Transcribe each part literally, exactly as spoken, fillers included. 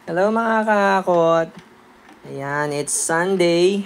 Hello mga kakakot. Ayan, it's Sunday.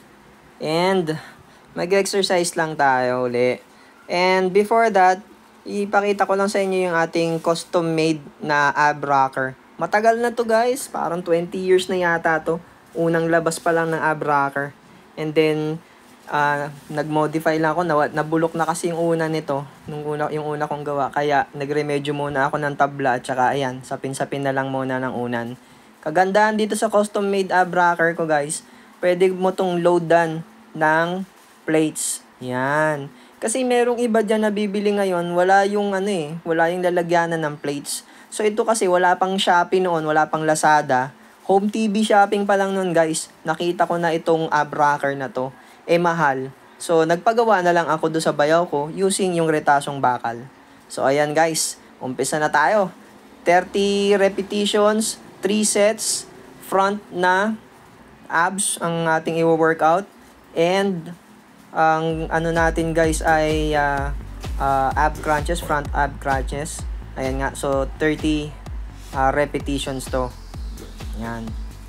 And mag-exercise lang tayo uli. And before that, ipakita ko lang sa inyo yung ating custom-made na ab rocker. Matagal na to guys, parang twenty years na yata to. Unang labas pa lang ng ab rocker. And then, uh, nag-modify lang ako, na, nabulok na kasi yung una nito, nung una, yung una kong gawa. Kaya, nag-remedyo muna ako ng tabla, at saka ayan, sapin-sapin na lang muna ng unan. Kagandahan dito sa custom made ab rocker ko guys, pwede mo tong loadan ng plates. Yan. Kasi merong iba dyan na bibili ngayon, wala yung ano eh, wala yung lalagyanan ng plates. So ito kasi wala pang Shopee noon, wala pang Lazada. Home T V shopping pa lang noon guys, nakita ko na itong ab rocker na to. Eh mahal. So nagpagawa na lang ako do sa bayaw ko using yung retasong bakal. So ayan guys, umpisa na tayo. thirty repetitions, three sets, front na abs ang ating i-workout. And ang ano natin guys ay uh, uh, ab crunches, front ab crunches. Ayan nga, so thirty uh, repetitions to. Ayan.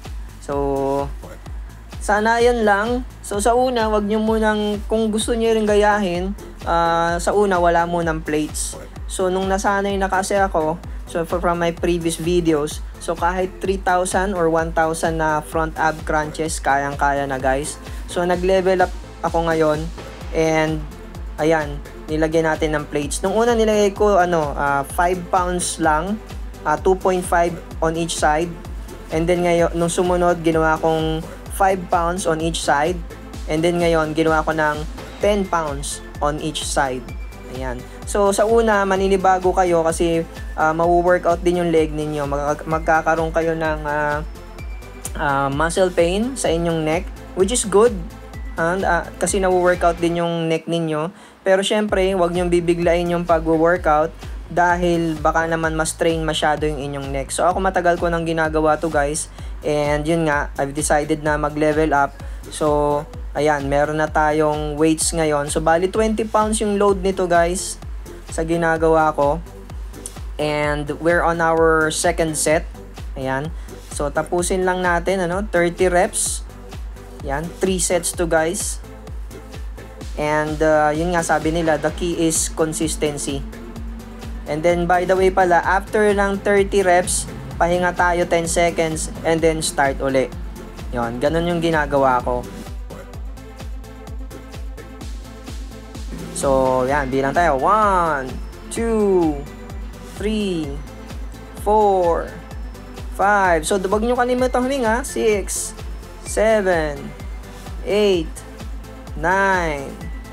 So, sana yan lang. So sa una, wag nyo munang, kung gusto nyo rin gayahin, uh, sa una wala munang plates. So nung nasanay na kasi ako, so from my previous videos, so kahit three thousand or one thousand na front ab crunches, kayang-kaya na guys. So nag-level up ako ngayon, and ayan, nilagyan natin ng plates. Nung una nilagay ko ano, uh, five pounds lang, uh, two point five on each side. And then ngayon, nung sumunod, ginawa kong five pounds on each side. And then ngayon, ginawa ko ng ten pounds on each side. Ayan. So, sa una, maninibago kayo kasi uh, mawu-workout din yung leg ninyo. Mag- magkakaroon kayo ng uh, uh, muscle pain sa inyong neck, which is good. And, uh, kasi nawu-workout din yung neck ninyo. Pero syempre, huwag nyong bibiglain yung pag-workout dahil baka naman ma-strain masyado yung inyong neck. So, ako matagal ko nang ginagawa to guys. And yun nga, I've decided na mag-level up. So, ayan, meron na tayong weights ngayon. So, bali twenty pounds yung load nito guys sa ginagawa ko. And we're on our second set. Ayan. So, tapusin lang natin, ano, thirty reps. Ayan, three sets to guys. And, uh, yun nga, sabi nila, the key is consistency. And then, by the way pala, after ng thirty reps, pahinga tayo ten seconds, and then start uli. Yun, ganun yung ginagawa ko. So, yan, bilang tayo. one, two, three, four, five. So, wag nyo kalimutan huminga. six, seven, eight, nine,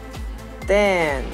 ten,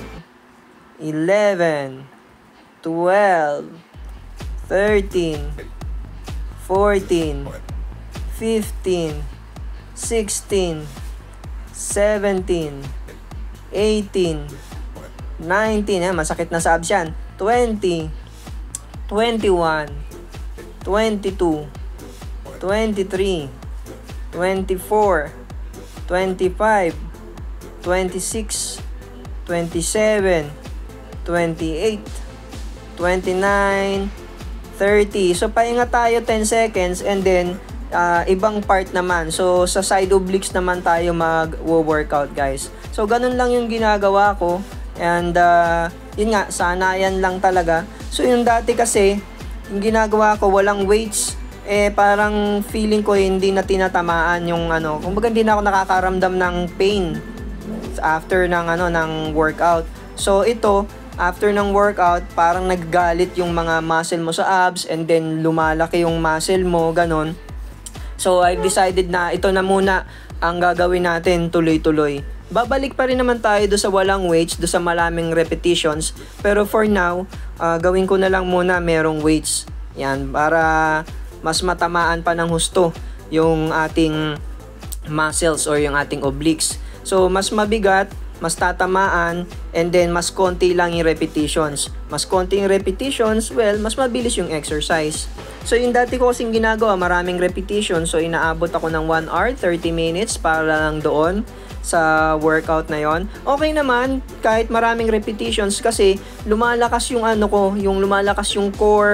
eleven, twelve, thirteen, fourteen, fifteen, sixteen, seventeen, eighteen, nineteen, eh, masakit na sa abs yan, twenty, twenty-one, twenty-two, twenty-three, twenty-four, twenty-five, twenty-six, twenty-seven, twenty-eight, twenty-nine, thirty. So, pahinga tayo ten seconds, and then, uh, ibang part naman. So, sa side obliques naman tayo mag-workout, guys. So, ganun lang yung ginagawa ko. And, uh, yun nga, sanayan lang talaga. So, yung dati kasi, yung ginagawa ko, walang weights. Eh, parang feeling ko hindi na tinatamaan yung ano. Kumbaga, hindi na ako nakakaramdam ng pain after ng ano, ng workout. So, ito, after ng workout, parang naggalit yung mga muscle mo sa abs, and then lumalaki yung muscle mo, ganon. So, I've decided na ito na muna ang gagawin natin tuloy-tuloy. Babalik pa rin naman tayo do sa walang weights, do sa maraming repetitions. Pero for now, uh, gawin ko na lang muna merong weights. Yan, para mas matamaan pa ng husto yung ating muscles or yung ating obliques. So, mas mabigat, mas tatamaan, and then mas konti lang yung repetitions. Mas konti yung repetitions, well, mas mabilis yung exercise. So, yung dati ko kasing ginagawa, maraming repetitions. So, inaabot ako ng one hour, thirty minutes para lang doon sa workout na yon. Okay naman, kahit maraming repetitions kasi lumalakas yung ano ko, yung lumalakas yung core,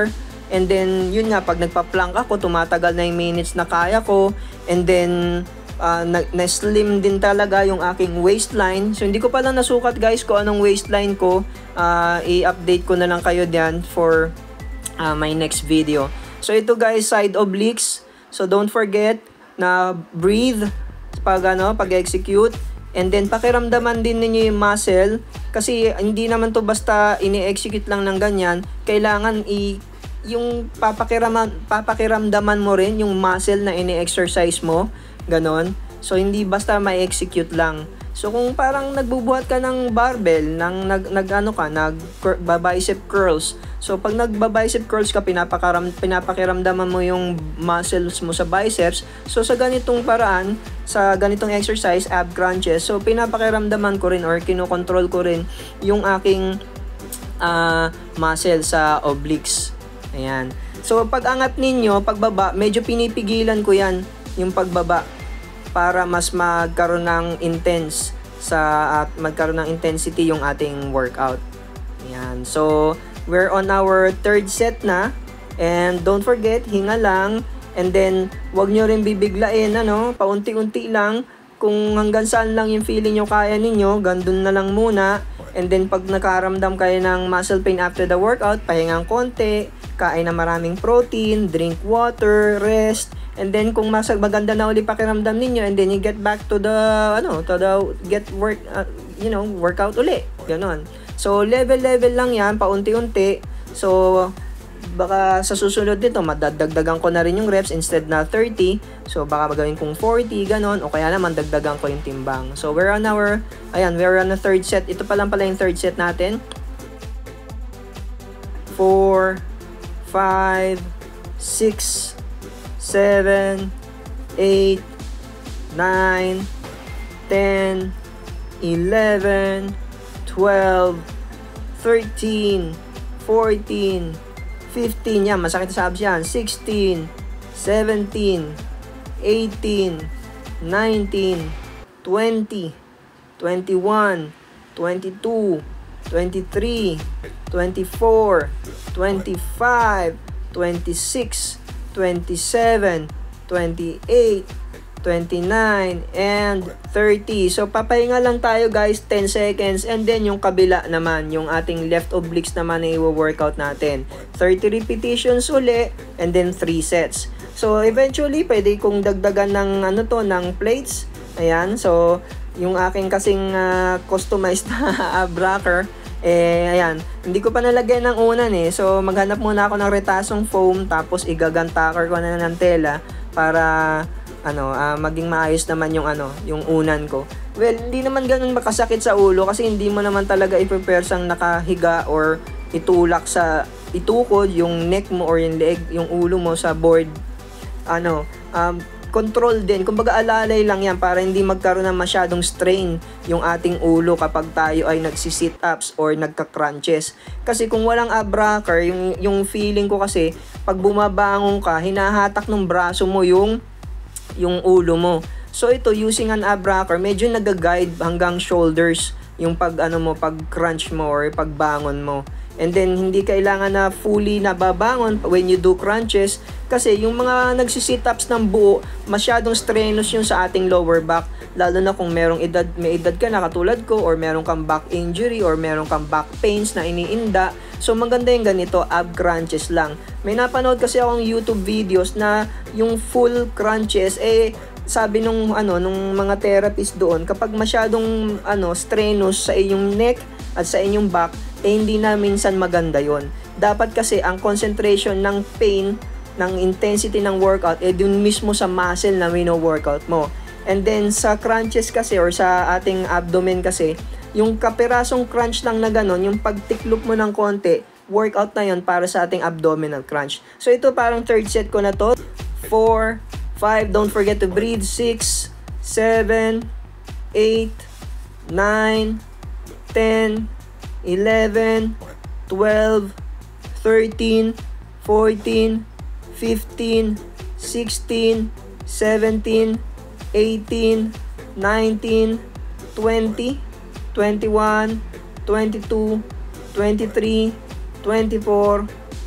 And then, yun nga, pag nagpa-plank ako, tumatagal na yung minutes na kaya ko. And then, uh, na- na-slim din talaga yung aking waistline. So, hindi ko pa lang nasukat guys kung anong waistline ko. Uh, i-update ko na lang kayo diyan for uh, my next video. So, ito guys, side obliques. So, don't forget na breathe pag, ano, pag-execute. And then, pakiramdaman din ninyo yung muscle. Kasi, hindi naman to basta ini-execute lang ng ganyan. Kailangan i- yung papakiramdaman, papakiramdaman mo rin yung muscle na ini-exercise mo. Ganon. So, hindi basta ma-execute lang. So, kung parang nagbubuhat ka ng barbell, ng nag, nag ano ka, nag bicep curls. So, pag nagba-bicep curls ka, pinapakaram, pinapakiramdaman mo yung muscles mo sa biceps. So, sa ganitong paraan, sa ganitong exercise, ab crunches, so, pinapakiramdaman ko rin or kinokontrol ko rin yung aking uh, muscle sa obliques. Ayan. So, pag angat ninyo, pagbaba, medyo pinipigilan ko yan, yung pagbaba, para mas magkaroon ng intense sa at magkaroon ng intensity yung ating workout. Ayan. So, we're on our third set na. And don't forget, hinga lang. And then, wag nyo rin bibiglain, ano, paunti-unti lang. Kung hanggang saan lang yung feeling nyo kaya ninyo, gandun na lang muna. And then, pag nakaramdam kayo ng muscle pain after the workout, pahingang konti, kain na maraming protein, drink water, rest. And then, kung mas maganda na uli pakiramdam ninyo, and then you get back to the, ano, to the, get work, uh, you know, workout uli. Ganon. So, level-level lang yan, paunti-unti. So, baka sa susunod nito, madadagdagan ko na rin yung reps instead na thirty. So, baka magawin kong forty, ganon. O kaya naman, dagdagan ko yung timbang. So, we're on our, ayan, we're on the third set. Ito pa lang pala yung third set natin. four, five, six, seven, eight, nine, ten, eleven, twelve, thirteen, fourteen, fifteen, yan, masakit sa abs yan, sixteen, seventeen, eighteen, nineteen, twenty, twenty-one, twenty-two, twenty-three, twenty-four, twenty-five, twenty-six, twenty-seven, twenty-eight, twenty-nine, and thirty. So, papahinga lang tayo guys, ten seconds, and then yung kabila naman, yung ating left obliques naman na i-workout natin. thirty repetitions uli, and then three sets. So, eventually, pwede kong dagdagan ng, ano to, ng plates. Ayan, so, yung aking kasing uh, customized na ab rocker, eh, ayan, hindi ko pa nalagyan ng unan eh. So, maghanap muna ako ng retasong foam, tapos igagantaker ko na ng tela para, ano, uh, maging maayos naman yung, ano, yung unan ko. Well, hindi naman ganun makasakit sa ulo kasi hindi mo naman talaga i-prepare sang nakahiga or itulak sa, itukod yung neck mo or yung leg, yung ulo mo sa board. Ano, um, control din. Kumbaga alalay lang yan para hindi magkaroon ng masyadong strain yung ating ulo kapag tayo ay nagsi-sit-ups or nagka-crunches. Kasi kung walang ab rocker, yung, yung feeling ko kasi pag bumabangon ka, hinahatak ng braso mo yung, yung ulo mo. So ito, using an ab rocker, medyo nag-guide hanggang shoulders yung pag, ano mo, pag crunch mo or pagbangon mo. And then, hindi kailangan na fully nababangon when you do crunches. Kasi yung mga nagsi-sit-ups ng buo, masyadong strenuous yung sa ating lower back. Lalo na kung merong edad, may edad ka na katulad ko, or meron kang back injury, or meron kang back pains na iniinda. So, maganda yung ganito, ab crunches lang. May napanood kasi akong YouTube videos na yung full crunches, eh, sabi nung, ano, nung mga therapist doon, kapag masyadong ano, strenuous sa inyong neck at sa inyong back, eh hindi na minsan maganda yon. Dapat kasi ang concentration ng pain, ng intensity ng workout, eh dun mismo sa muscle na wino-workout mo. And then sa crunches kasi or sa ating abdomen kasi, yung kapirasong crunch lang na ganon, yung pagtiklop mo ng konti, workout na yon para sa ating abdominal crunch. So ito parang third set ko na to. four, five, don't forget to breathe. six, seven, eight, nine, ten, eleven, twelve, thirteen, fourteen, fifteen, sixteen, seventeen, eighteen, nineteen, twenty, twenty-one, twenty-two, twenty-three, twenty-four,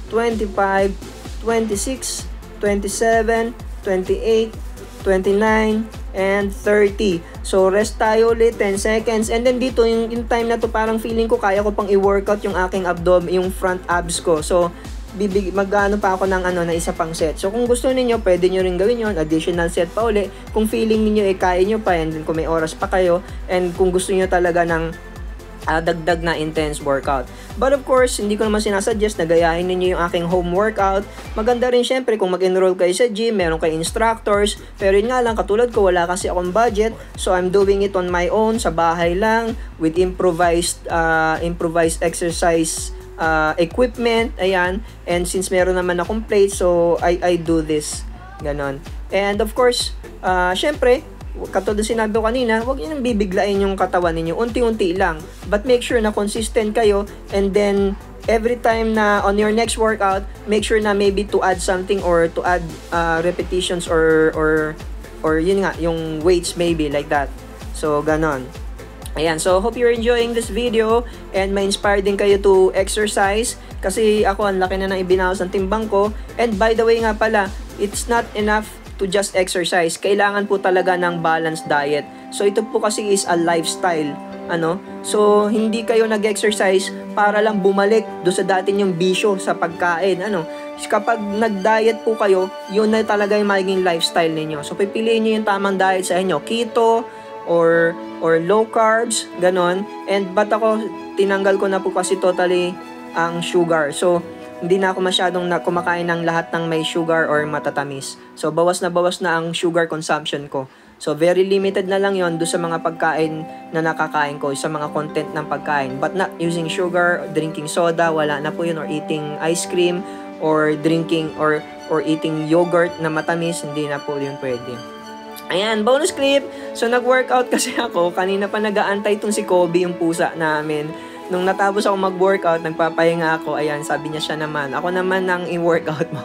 twenty-five, twenty-six, twenty-seven, twenty-eight, twenty-nine, and thirty. So, rest tayo ulit, ten seconds. And then dito, yung, yung time na to, parang feeling ko kaya ko pang i-workout yung aking abdomen, yung front abs ko. So, bibig mag-ano pa ako ng ano na isa pang set. So, kung gusto niyo pwede niyo rin gawin yon, additional set pa uli. Kung feeling niyo eh kaya niyo pa, and then kung may oras pa kayo, and kung gusto niyo talaga ng uh, dagdag na intense workout. But of course, hindi ko naman sinasuggest na gayahin niyo yung aking home workout. Maganda rin syempre kung mag-enroll kayo sa gym, meron kayo instructors. Pero yun nga lang, katulad ko, wala kasi akong budget. So, I'm doing it on my own, sa bahay lang, with improvised, uh, improvised exercise Uh, equipment, ayan, and since meron naman akong plate, so I, I do this, ganon. And of course, uh, syempre, katulad sinabi ko kanina, huwag nyo nang bibiglain yung katawan ninyo, unti-unti lang, but make sure na consistent kayo, and then, every time na on your next workout, make sure na maybe to add something, or to add uh, repetitions, or, or, or yun nga, yung weights maybe, like that. So, ganon. Ayan, so hope you're enjoying this video and ma-inspire din kayo to exercise kasi ako ang laki na nang ibinawas ng timbang ko. And by the way nga pala, it's not enough to just exercise. Kailangan po talaga ng balanced diet. So ito po kasi is a lifestyle, ano? So hindi kayo nag-exercise para lang bumalik do sa dati yung bisyo sa pagkain, ano? Kapag nag-diet po kayo, yun na talaga yung magiging lifestyle ninyo. So pipiliin niyo yung tamang diet sa inyo, keto or or low carbs, ganon. And but ako, tinanggal ko na po kasi totally ang sugar. So, hindi na ako masyadong na kumakain ng lahat ng may sugar or matatamis. So, bawas na bawas na ang sugar consumption ko. So, very limited na lang yon do sa mga pagkain na nakakain ko, sa mga content ng pagkain. But not using sugar, drinking soda, wala na po yun, or eating ice cream, or drinking, or, or eating yogurt na matamis, hindi na po yun pwede. Ayan, bonus clip. So, nag-workout kasi ako. Kanina pa nag-aantay itong si Kobe, yung pusa namin. Nung natapos ako mag-workout, nagpapahinga ako. Ayan, sabi niya siya naman, ako naman ang i-workout mo.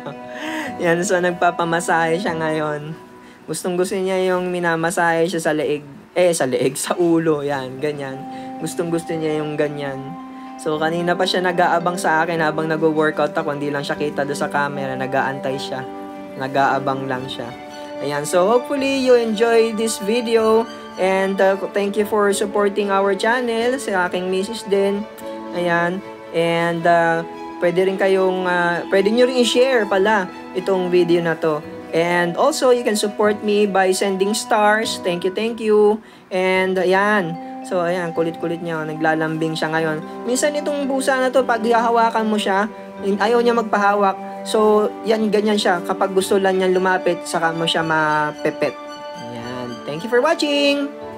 Yan, so nagpapamasahe siya ngayon. Gustong gusto niya yung minamasahe siya sa leeg. Eh, sa leeg, sa ulo. Yan, ganyan. Gustong gusto niya yung ganyan. So, kanina pa siya nag-aabang sa akin habang nag-workout ako. Hindi lang siya kita doon sa camera. Nag-aantay siya. Nag-aabang lang siya. Ayan, so hopefully you enjoy this video and uh, thank you for supporting our channel, sa aking misis din. Ayan, and uh, pwede rin kayong, uh, pwede nyo rin i-share pala itong video na to. And also, you can support me by sending stars. Thank you, thank you. And ayan, so ayan, kulit-kulit niya, naglalambing siya ngayon. Minsan itong busa na to, pag hahawakan mo siya, ayaw niya magpahawak. So, yan, ganyan siya. Kapag gusto lang niyan lumapit, saka mo siya mapepet. Ayan. Thank you for watching!